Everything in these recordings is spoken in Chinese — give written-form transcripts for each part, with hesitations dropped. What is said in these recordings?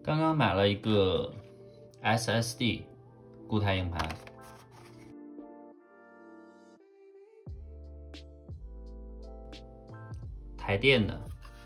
刚刚买了一个 SSD 固态硬盘，台电的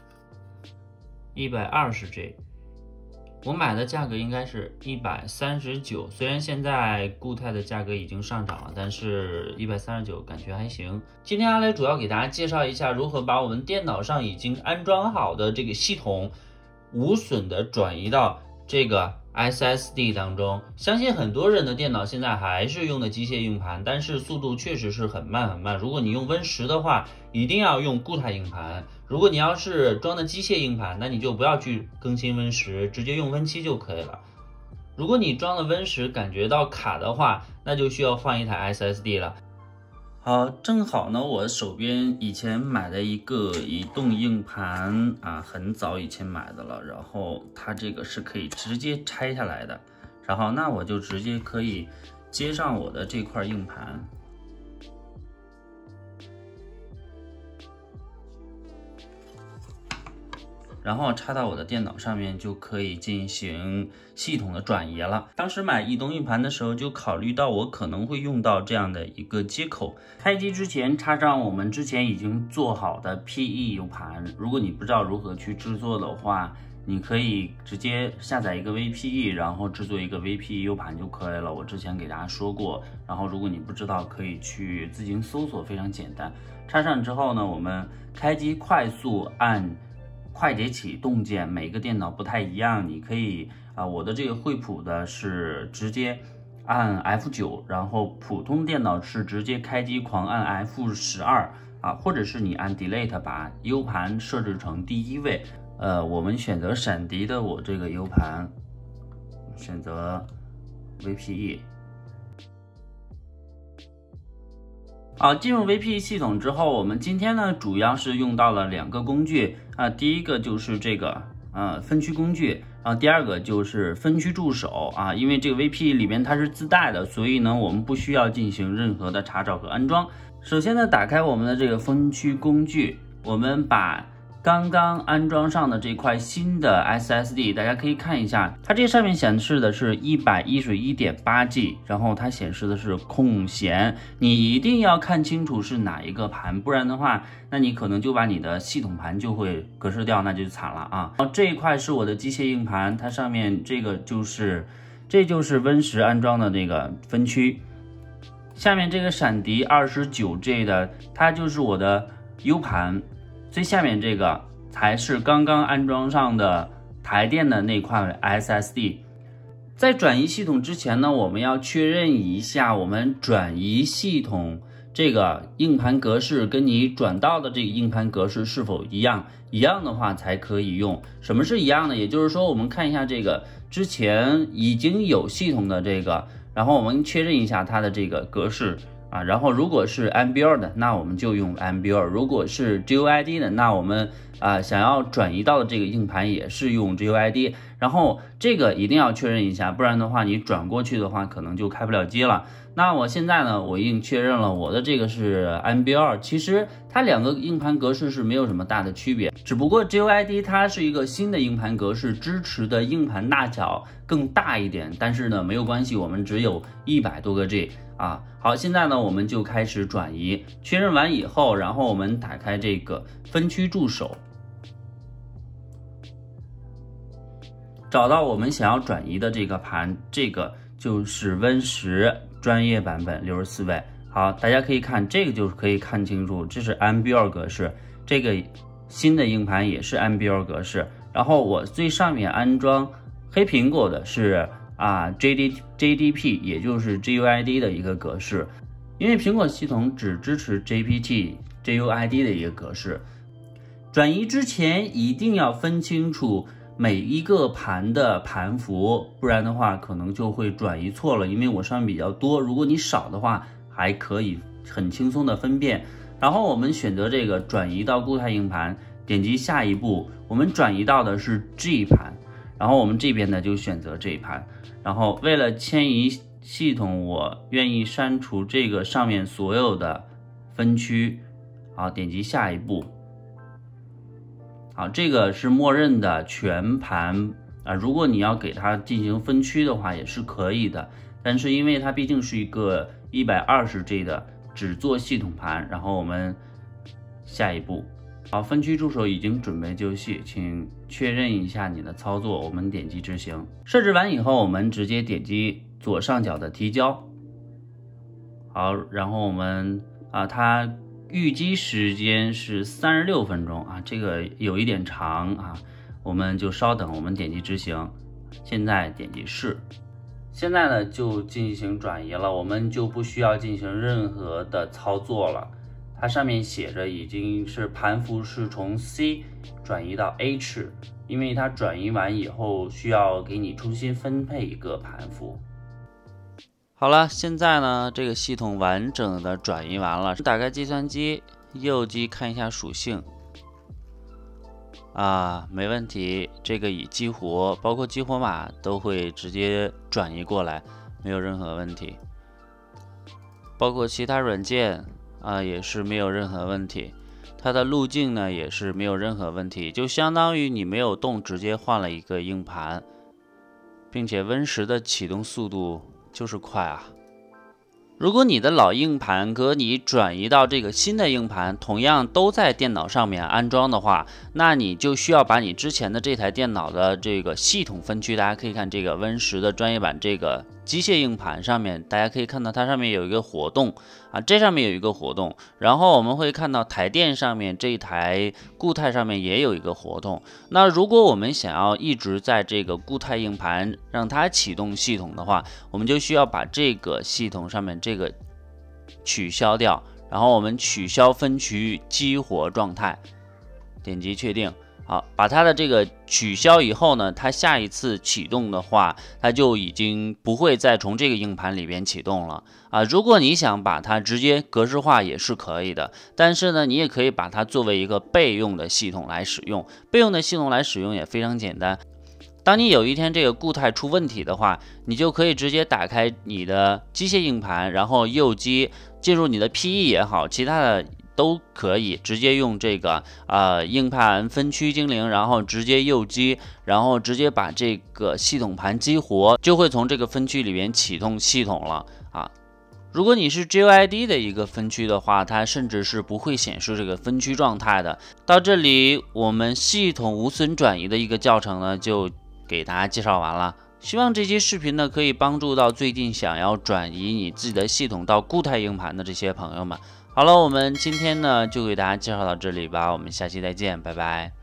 120G， 我买的价格应该是139，虽然现在固态的价格已经上涨了，但是139感觉还行。今天阿雷主要给大家介绍一下如何把我们电脑上已经安装好的这个系统无损的转移到这个 SSD 当中。相信很多人的电脑现在还是用的机械硬盘，但是速度确实是很慢。如果你用 Win10 的话，一定要用固态硬盘。如果你要是装的机械硬盘，那你就不要去更新 Win10，直接用 Win7 就可以了。如果你装了 Win10 感觉到卡的话，那就需要换一台 SSD 了。好，正好呢，我手边以前买的一个移动硬盘啊，很早以前买的了，然后它这个是可以直接拆下来的，然后那我就直接可以接上我的这块硬盘，然后插到我的电脑上面，就可以进行系统的转移了。当时买移动硬盘的时候，就考虑到我可能会用到这样的一个接口。开机之前插上我们之前已经做好的 PE-U 盘。如果你不知道如何去制作的话，你可以直接下载一个 VPE， 然后制作一个 VPE-U 盘就可以了。我之前给大家说过，然后如果你不知道，可以去自行搜索，非常简单。插上之后呢，我们开机快速按快捷启动键，每个电脑不太一样，你可以我的这个惠普的是直接按 F9， 然后普通电脑是直接开机狂按 F12或者是你按 Delete 把 U 盘设置成第一位。我们选择闪迪的我这个 U 盘，选择 VPE。好，进入 VPE 系统之后，我们今天呢主要是用到了2个工具第一个就是这个分区工具，然后第二个就是分区助手因为这个 VPE 里面它是自带的，所以呢我们不需要进行任何的查找和安装。首先呢，打开我们的这个分区工具，我们把刚刚安装上的这块新的 SSD， 大家可以看一下，它这上面显示的是 111.8G， 然后它显示的是空闲，你一定要看清楚是哪一个盘，不然的话，那你可能就把你的系统盘就会格式掉，那就惨了然后这一块是我的机械硬盘，它上面这就是 Win10 安装的那个分区，下面这个闪迪 29G 的，它就是我的 U 盘。最下面这个才是刚刚安装上的台电的那块 SSD。在转移系统之前呢，我们要确认一下我们转移系统这个硬盘格式跟你转到的这个硬盘格式是否一样，一样的话才可以用。什么是一样的？也就是说，我们看一下这个之前已经有系统的这个，然后我们确认一下它的这个格式。然后如果是 MBR 的，那我们就用 MBR； 如果是 GUID 的，那我们想要转移到的这个硬盘也是用 GUID。然后这个一定要确认一下，不然的话你转过去的话可能就开不了机了。那我现在呢，我已经确认了我的这个是 MBR， 其实它2个硬盘格式是没有什么大的区别，只不过 GUID 它是一个新的硬盘格式，支持的硬盘大小更大一点，但是呢没有关系，我们只有100多个 G。好，现在呢我们就开始转移，确认完以后，然后我们打开这个分区助手，找到我们想要转移的这个盘，这个就是 Win10 专业版本64位。好，大家可以看这个就是可以看清楚，这是 MBR 格式，这个新的硬盘也是 MBR 格式。然后我最上面安装黑苹果的是JDP， 也就是 GUID 的一个格式，因为苹果系统只支持 JPT、GUID 的一个格式。转移之前一定要分清楚每一个盘的盘符，不然的话可能就会转移错了，因为我上面比较多，如果你少的话还可以很轻松的分辨。然后我们选择这个转移到固态硬盘，点击下一步，我们转移到的是 G 盘，然后我们这边呢就选择这一盘。然后为了迁移系统，我愿意删除这个上面所有的分区。好，点击下一步。好，这个是默认的全盘如果你要给它进行分区的话也是可以的，但是因为它毕竟是一个120G 的只做系统盘，然后我们下一步。好，分区助手已经准备就绪，请确认一下你的操作，我们点击执行。设置完以后，我们直接点击左上角的提交。好，然后我们它预计时间是36分钟这个有一点长我们就稍等，我们点击执行。现在点击试，现在呢就进行转移了，我们就不需要进行任何的操作了。它上面写着已经是盘符是从 C 转移到 H， 因为它转移完以后需要给你重新分配一个盘符。好了，现在呢这个系统完整的转移完了，打开计算机，右击看一下属性没问题，这个已激活，包括激活码都会直接转移过来，没有任何问题。包括其他软件也是没有任何问题，它的路径呢也是没有任何问题，就相当于你没有动，直接换了一个硬盘，并且 Win10的启动速度就是快如果你的老硬盘和你转移到这个新的硬盘同样都在电脑上面安装的话，那你就需要把你之前的这台电脑的这个系统分区，大家可以看这个 Win10的专业版这个机械硬盘上面，大家可以看到它上面有一个活动这上面有一个活动，然后我们会看到台电上面这一台固态上面也有一个活动。那如果我们想要一直在这个固态硬盘让它启动系统的话，我们就需要把这个系统上面这个取消掉，然后我们取消分区激活状态，点击确定。好，把它的这个取消以后呢，它下一次启动的话，它就已经不会再从这个硬盘里边启动了如果你想把它直接格式化也是可以的，但是呢，你也可以把它作为一个备用的系统来使用。备用的系统来使用也非常简单。当你有一天这个固态出问题的话，你就可以直接打开你的机械硬盘，然后右击进入你的 PE 也好，其他的都可以直接用这个硬盘分区精灵，然后直接右击，然后直接把这个系统盘激活，就会从这个分区里面启动系统了如果你是 GUID 的一个分区的话，它甚至是不会显示这个分区状态的。到这里，我们系统无损转移的一个教程呢，就给大家介绍完了。希望这期视频呢，可以帮助到最近想要转移你自己的系统到固态硬盘的这些朋友们。好了，我们今天呢就给大家介绍到这里吧，我们下期再见，拜拜。